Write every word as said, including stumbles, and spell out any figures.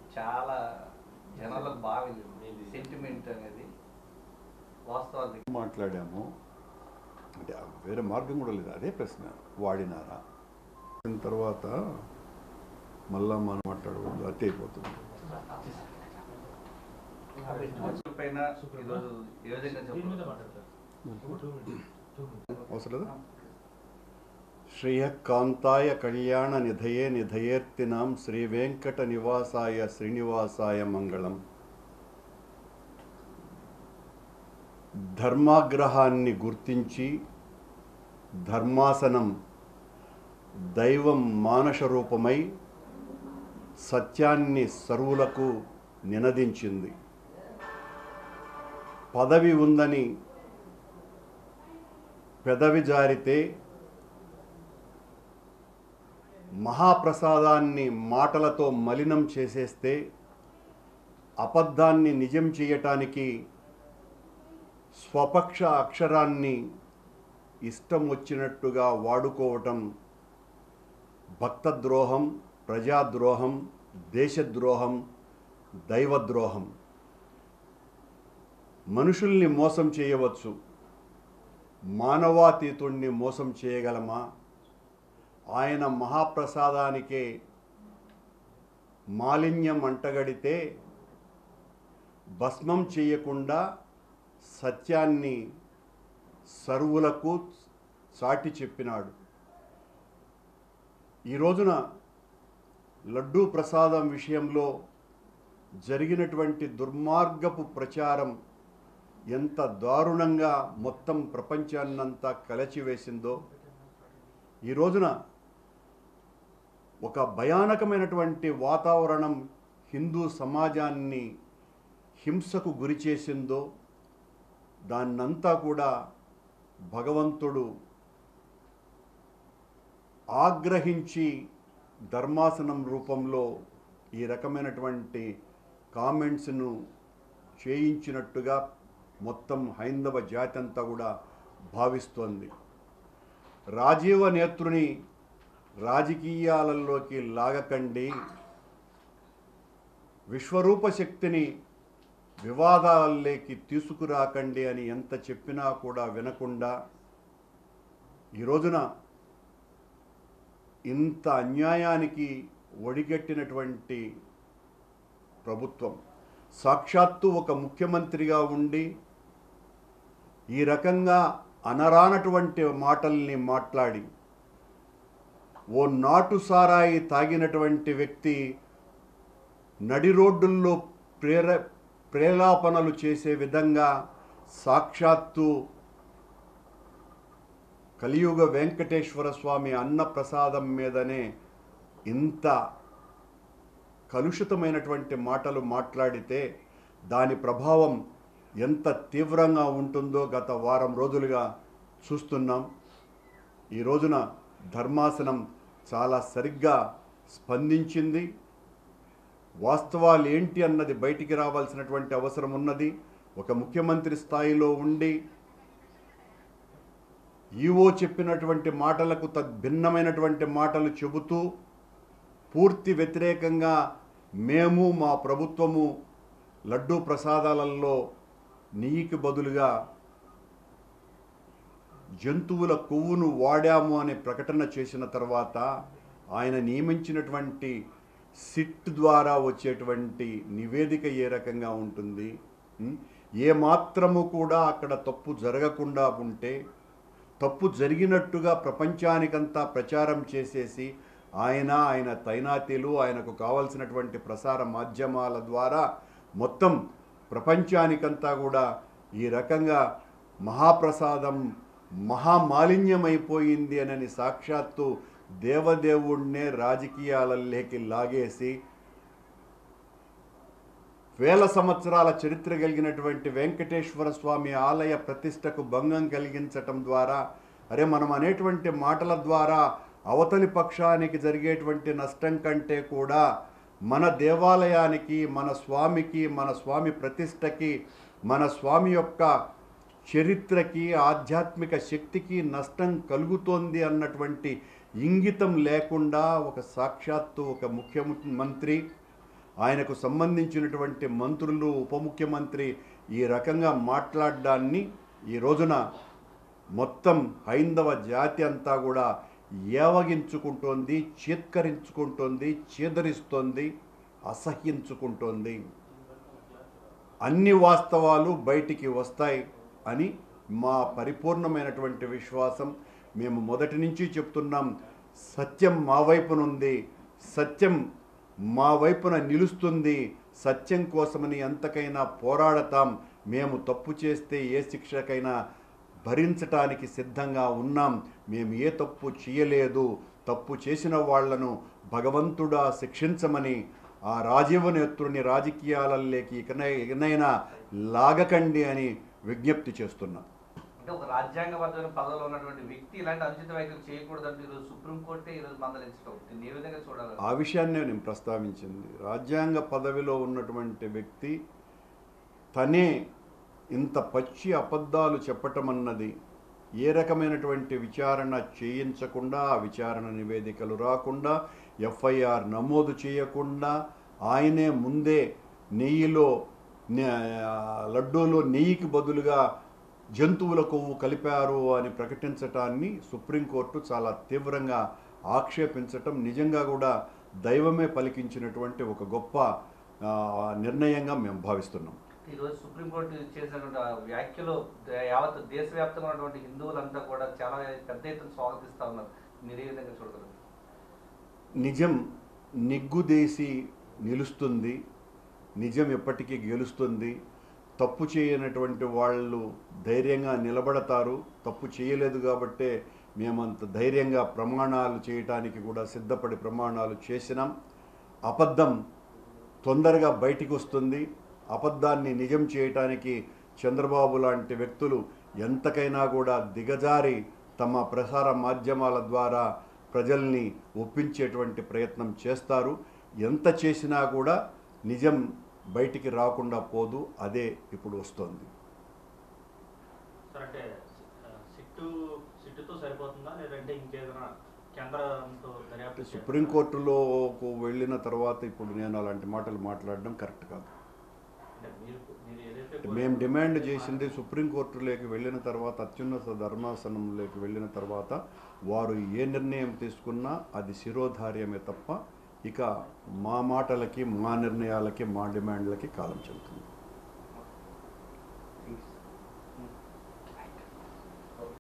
చాలా జనాలకు బాగా సెంటిమెంట్ అనేది వాస్తవాలు మాట్లాడాము అంటే వేరే మార్గం కూడా లేదు. అదే ప్రశ్న, వాడినారా తర్వాత మళ్ళా మనం మాట్లాడకూడదు, అతి అయిపోతుంది. అవసరం లేదా? శ్రీయకాంతాయ కళ్యాణ నిధయే నిధయేర్తినాం శ్రీ వెంకట నివాసాయ శ్రీనివాసాయ మంగళం. ధర్మాగ్రహాన్ని గుర్తించి ధర్మాసనం దైవం మానస రూపమై సత్యాన్ని సర్వులకు నినదించింది. పదవి ఉందని పెదవి జారితే మహాప్రసాదాన్ని మాటలతో మలినం చేసేస్తే అబద్ధాన్ని నిజం చేయటానికి స్వపక్ష అక్షరాన్ని ఇష్టం వచ్చినట్టుగా వాడుకోవటం భక్తద్రోహం, ప్రజాద్రోహం, దేశద్రోహం, దైవద్రోహం. మనుషుల్ని మోసం చేయవచ్చు, మానవాతీతుణ్ణి మోసం చేయగలమా? ఆయన మహాప్రసాదానికే మాలిన్యం అంటగడితే భస్మం చేయకుండా సత్యాన్ని సర్వులకు సాటి చెప్పినాడు. ఈ రోజున లడ్డూ ప్రసాదం విషయంలో జరిగినటువంటి దుర్మార్గపు ప్రచారం ఎంత దారుణంగా మొత్తం ప్రపంచాన్నంతా కలచివేసిందో, ఈ రోజున ఒక భయానకమైనటువంటి వాతావరణం హిందూ సమాజాన్ని హింసకు గురి చేసిందో, దాన్నంతా కూడా భగవంతుడు ఆగ్రహించి ధర్మాసనం రూపంలో ఈ రకమైనటువంటి కామెంట్స్ను చేయించినట్టుగా మొత్తం హైందవ జాతి అంతా కూడా భావిస్తోంది. రాజీవ నేత్రుని రాజకీయాలలోకి లాగకండి, విశ్వరూప శక్తిని వివాదాలలోకి తీసుకురాకండి అని ఎంత చెప్పినా కూడా వినకుండా ఈ రోజున ఇంత అన్యాయానికి ఒడిగట్టినటువంటి ప్రభుత్వం, సాక్షాత్తు ఒక ముఖ్యమంత్రిగా ఉండి ఈ రకంగా అనరానటువంటి మాటల్ని మాట్లాడి ఓ నాటు సారాయి తాగినటువంటి వ్యక్తి నడి రోడ్డుల్లో ప్రేర ప్రేలాపనలు చేసే విధంగా సాక్షాత్తు కలియుగ వెంకటేశ్వర స్వామి అన్న ప్రసాదం మీదనే ఇంత కలుషితమైనటువంటి మాటలు మాట్లాడితే దాని ప్రభావం ఎంత తీవ్రంగా ఉంటుందో గత వారం రోజులుగా చూస్తున్నాం. ఈ రోజున ధర్మాసనం చాలా సరిగ్గా స్పందించింది. వాస్తవాలు ఏంటి అన్నది బయటికి రావాల్సినటువంటి అవసరం ఉన్నది. ఒక ముఖ్యమంత్రి స్థాయిలో ఉండి ఈవో చెప్పినటువంటి మాటలకు తద్భిన్నమైనటువంటి మాటలు చెబుతూ పూర్తి వ్యతిరేకంగా మేము మా ప్రభుత్వము లడ్డూ ప్రసాదాలలో నెయ్యికి బదులుగా జంతువుల కొవ్వును వాడాము అనే ప్రకటన చేసిన తర్వాత ఆయన నియమించినటువంటి సిట్ ద్వారా వచ్చేటువంటి నివేదిక ఏ రకంగా ఉంటుంది? ఏ మాత్రము కూడా అక్కడ తప్పు జరగకుండా ఉంటే తప్పు జరిగినట్టుగా ప్రపంచానికంతా ప్రచారం చేసేసి ఆయన ఆయన తైనాతీలు ఆయనకు కావాల్సినటువంటి ప్రసార మాధ్యమాల ద్వారా మొత్తం ప్రపంచానికంతా కూడా ఈ రకంగా మహాప్రసాదం మహామాలిన్యమైపోయింది అని సాక్షాత్తు దేవదేవుణ్ణే రాజకీయాలలోకి లాగేసి వేల సంవత్సరాల చరిత్ర కలిగినటువంటి వెంకటేశ్వర స్వామి ఆలయ ప్రతిష్టకు భంగం కలిగించటం ద్వారా అరే మనం అనేటువంటి మాటల ద్వారా అవతలి పక్షానికి జరిగేటువంటి నష్టం కంటే కూడా మన దేవాలయానికి, మన స్వామికి, మన స్వామి ప్రతిష్టకి, మన స్వామి యొక్క చరిత్రకి, ఆధ్యాత్మిక శక్తికి నష్టం కలుగుతోంది అన్నటువంటి ఇంగితం లేకుండా ఒక సాక్షాత్తు ఒక ముఖ్యమంత్రి ఆయనకు సంబంధించినటువంటి మంత్రులు, ఉప ముఖ్యమంత్రి ఈ రకంగా మాట్లాడడాన్ని ఈ రోజున మొత్తం హైందవ జాతి అంతా కూడా ఏవగించుకుంటోంది, చీత్కరించుకుంటోంది, చీదరిస్తోంది, అసహ్యించుకుంటోంది. అన్ని వాస్తవాలు బయటికి వస్తాయి అని మా పరిపూర్ణమైనటువంటి విశ్వాసం. మేము మొదటి నుంచి చెప్తున్నాం, సత్యం మా వైపునుంది, సత్యం మా వైపున నిలుస్తుంది, సత్యం కోసమని ఎంతకైనా పోరాడతాం. మేము తప్పు చేస్తే ఏ శిక్షకైనా భరించటానికి సిద్ధంగా ఉన్నాం. మేము ఏ తప్పు చేయలేదు, తప్పు చేసిన వాళ్లను భగవంతుడా శిక్షించమని ఆ రాజీవనేత్రుని రాజకీయాలలోకి ఇకనై ఇకనైనా లాగకండి అని విజ్ఞప్తి చేస్తున్నాం. అంటే ఒక రాజ్యాంగబద్ధమైన పదవిలో ఉన్నటువంటి వ్యక్తి ఇలాంటి అనుచిత వ్యాఖ్యలు చేయకూడదంటే ఈరోజు సుప్రీంకోర్టే ఈరోజు మందలించడం దీన్ని ఏ విధంగా చూడాలి? ఆ విషయాన్నే నేను ప్రస్తావించింది. రాజ్యాంగ పదవిలో ఉన్నటువంటి వ్యక్తి తనే ఇంత పచ్చి అబద్ధాలు చెప్పటం అన్నది, ఏ రకమైనటువంటి విచారణ చేయించకుండా, ఆ విచారణ నివేదికలు రాకుండా, ఎఫ్ఐఆర్ నమోదు చేయకుండా, ఆయనే ముందే నెయ్యిలో లడ్డూలో నెయ్యికి బదులుగా జంతువుల కొవ్వు కలిపారు అని ప్రకటించటాన్ని సుప్రీంకోర్టు చాలా తీవ్రంగా ఆక్షేపించటం నిజంగా కూడా దైవమే పలికించినటువంటి ఒక గొప్ప నిర్ణయంగా మేము భావిస్తున్నాం. ఈరోజు సుప్రీంకోర్టు చేసినటువంటి వ్యాఖ్యలు యావత్ దేశవ్యాప్తంగా ఉన్నటువంటి హిందువులంతా కూడా చాలా పెద్ద ఎత్తున స్వాగతిస్తూ ఉన్నారు. మీరు ఏ విధంగా చూడగలరు? నిజం నిగ్గుదేసి నిలుస్తుంది, నిజం ఎప్పటికీ గెలుస్తుంది. తప్పు చేయనటువంటి వాళ్ళు ధైర్యంగా నిలబడతారు. తప్పు చేయలేదు కాబట్టే మేమంత ధైర్యంగా ప్రమాణాలు చేయటానికి కూడా సిద్ధపడి ప్రమాణాలు చేసినాం. అబద్ధం తొందరగా బయటికి వస్తుంది. అబద్ధాన్ని నిజం చేయటానికి చంద్రబాబు లాంటి వ్యక్తులు ఎంతకైనా కూడా దిగజారి తమ ప్రసార మాధ్యమాల ద్వారా ప్రజల్ని ఒప్పించేటువంటి ప్రయత్నం చేస్తారు. ఎంత చేసినా కూడా నిజం బయటికి రాకుండా పోదు. అదే ఇప్పుడు వస్తుంది. సుప్రీంకోర్టులోకి వెళ్ళిన తర్వాత ఇప్పుడు నేను అలాంటి మాటలు మాట్లాడడం కరెక్ట్ కాదు. మేము డిమాండ్ చేసింది సుప్రీంకోర్టులోకి వెళ్ళిన తర్వాత, అత్యున్నత ధర్మాసనంలోకి వెళ్ళిన తర్వాత వారు ఏ నిర్ణయం తీసుకున్నా అది శిరోధార్యమే తప్ప ఇక మా మాటలకి, మా నిర్ణయాలకి, మా డిమాండ్లకి కాలం చెల్లుతుంది.